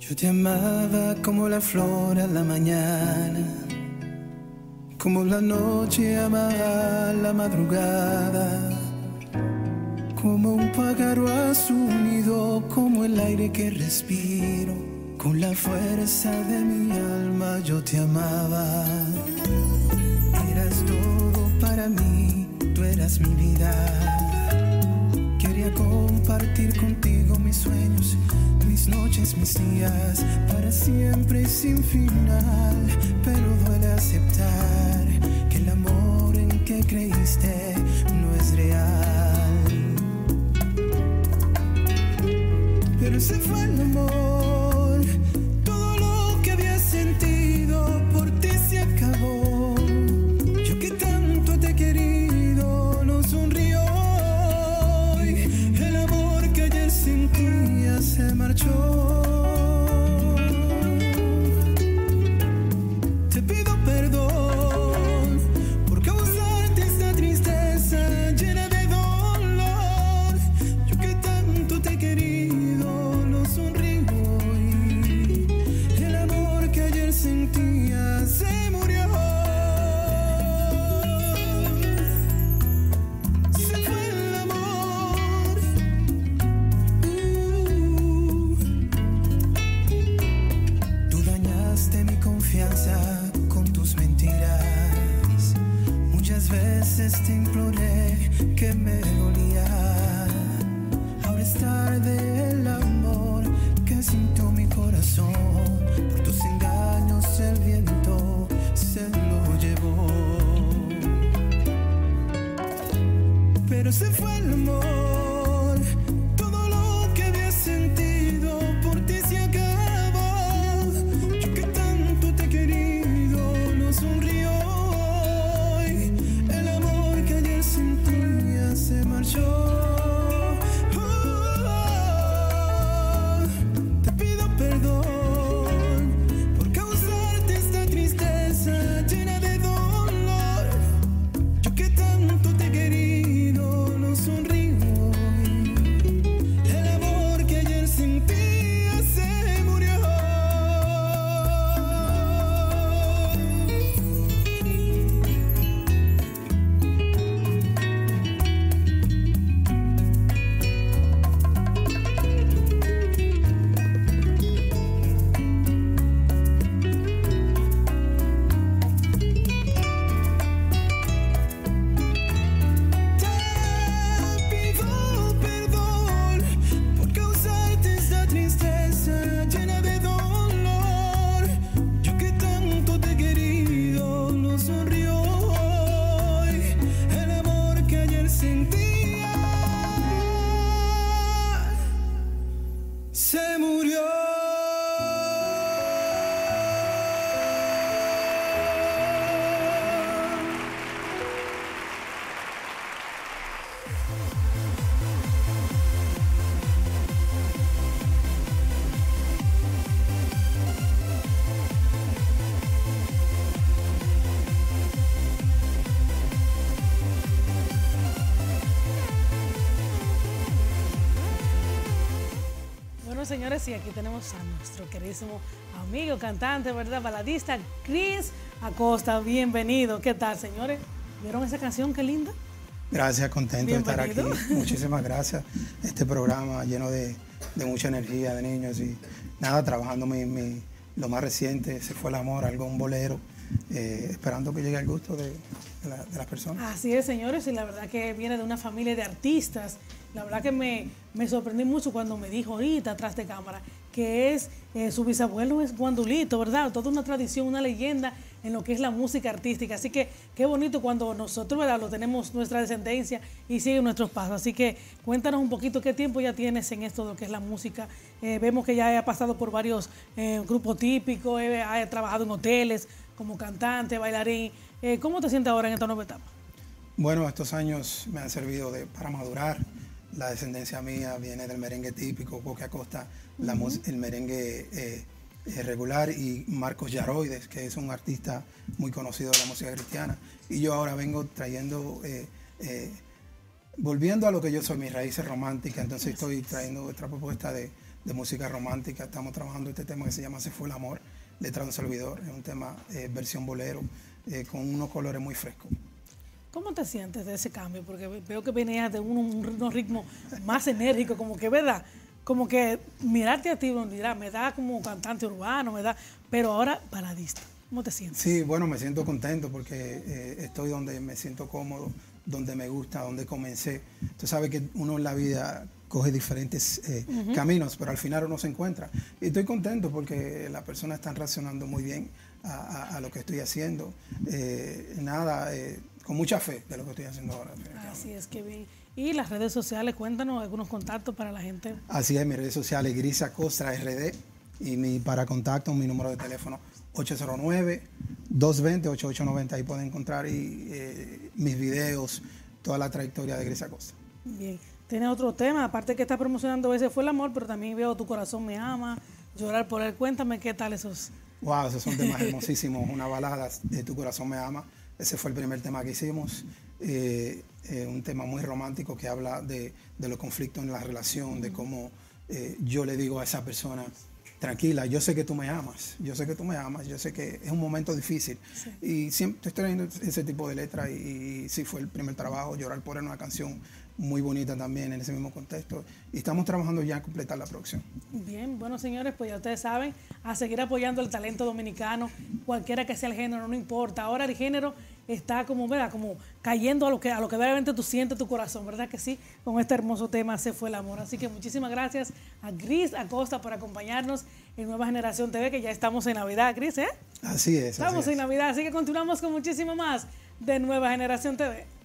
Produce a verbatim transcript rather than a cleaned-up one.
Yo te amaba como la flor a la mañana, como la noche ama a la madrugada, como un pájaro a su nido, como el aire que respiro, con la fuerza de mi alma yo te amaba. Eras todo para mí, tú eras mi vida. Quería compartir contigo mis sueños, mis noches, mis días, para siempre y sin final. Pero duele aceptar que el amor en que creíste no es real. Pero se fue el amor, todo lo que había sentido por ti se acabó. Yo que tanto te he querido no sonrió hoy. El amor que ayer sentía se marchó. Te pido perdón por causarte esta tristeza llena de dolor. Yo que tanto te he querido no sonrío hoy. El amor que ayer sentía se murió. Se fue el amor. Uh. Tú dañaste mi confianza con tus mentiras. Muchas veces te imploré que me dolía. Ahora es tarde, el amor que sintió mi corazón. Por tus engaños el viento se lo llevó. Pero se fue el amor, todo lo que había sentido por ti se acabó. Yo que tanto te he querido no sonrió hoy. El amor que ayer sentía se marchó. Oh, te pido perdón por causarte esta tristeza llena de dolor. Yo que tanto te he querido no sonrío hoy. El amor que ayer sentía se murió. Te pido perdón por causarte esta tristeza llena de dolor. Yo que tanto te he querido no sonrió hoy. El amor que ayer sentía se murió. Bueno, señores, y aquí tenemos a nuestro queridísimo amigo, cantante, ¿verdad? Baladista, Chris Acosta. Bienvenido. ¿Qué tal, señores? ¿Vieron esa canción? Qué linda. Gracias, contento de estar aquí. Bienvenido. Muchísimas gracias. Este programa lleno de, de mucha energía de niños y nada, trabajando mi, mi- lo más reciente, Se fue el amor, algo, un bolero, eh, esperando que llegue al gusto de, de la- de las personas. Así es, señores, y la verdad que viene de una familia de artistas. La verdad que me, me sorprendí mucho cuando me dijo ahorita, atrás de cámara, que es eh, su bisabuelo es Guandulito, ¿verdad? Toda una tradición, una leyenda en lo que es la música artística. Así que qué bonito cuando nosotros, ¿verdad?, lo tenemos nuestra descendencia y siguen nuestros pasos. Así que cuéntanos un poquito qué tiempo ya tienes en esto de lo que es la música. Eh, vemos que ya ha pasado por varios eh, grupos típicos, eh, ha trabajado en hoteles como cantante, bailarín. Eh, ¿Cómo te sientes ahora en esta nueva etapa? Bueno, estos años me han servido de, para madurar. La descendencia mía viene del merengue típico, Coque Acosta, la mus- el merengue eh, eh, regular, y Marcos Yaroides, que es un artista muy conocido de la música cristiana. Y yo ahora vengo trayendo, eh, eh, volviendo a lo que yo soy, mis raíces románticas, entonces estoy trayendo otra propuesta de, de música romántica. Estamos trabajando este tema que se llama Se fue el amor, letra de un servidor. Es un tema eh, versión bolero, eh, con unos colores muy frescos. ¿Cómo te sientes de ese cambio? Porque veo que venías de un, un ritmo más enérgico, como que, ¿verdad? Como que mirarte a ti, dirá, me da como cantante urbano, me da, pero ahora baladista. ¿Cómo te sientes? Sí, bueno, me siento contento porque eh, estoy donde me siento cómodo, donde me gusta, donde comencé. Tú sabes que uno en la vida coge diferentes eh, uh-huh. caminos, pero al final uno se encuentra. Y estoy contento porque las personas están reaccionando muy bien a, a, a lo que estoy haciendo. Eh, nada, eh, con mucha fe de lo que estoy haciendo ahora. Así es, Kevin. Y las redes sociales, cuéntanos algunos contactos para la gente. Así es, mis redes sociales, Gris Acosta R D, y mi, para contacto, mi número de teléfono ocho cero nueve, dos dos cero, ocho ocho nueve cero. Ahí pueden encontrar y, eh, mis videos, toda la trayectoria de Gris Acosta. Bien. ¿Tienes otro tema? Aparte que estás promocionando Ese fue el amor, pero también veo Tu corazón me ama, Llorar por él. Cuéntame qué tal esos. Wow, esos son temas hermosísimos. Una balada de Tu corazón me ama. Ese fue el primer tema que hicimos. Eh, eh, un tema muy romántico que habla de, de los conflictos en la relación, de cómo eh, yo le digo a esa persona, tranquila, yo sé que tú me amas, yo sé que tú me amas, yo sé que es un momento difícil. Sí. Y siempre estoy trayendo ese tipo de letras y, y sí fue el primer trabajo. Llorar por él, una canción muy bonita también en ese mismo contexto. Y estamos trabajando ya en completar la producción. Bien, bueno, señores, pues ya ustedes saben, a seguir apoyando el talento dominicano, cualquiera que sea el género, no importa. Ahora el género está como, ¿verdad? Como cayendo a lo que a lo que realmente tú sientes tu corazón, ¿verdad que sí? Con este hermoso tema Se fue el amor. Así que muchísimas gracias a Gris Acosta por acompañarnos en Nueva Generación T V, que ya estamos en Navidad, Gris, ¿eh? Así es. Estamos así en es. Navidad, así que continuamos con muchísimo más de Nueva Generación T V.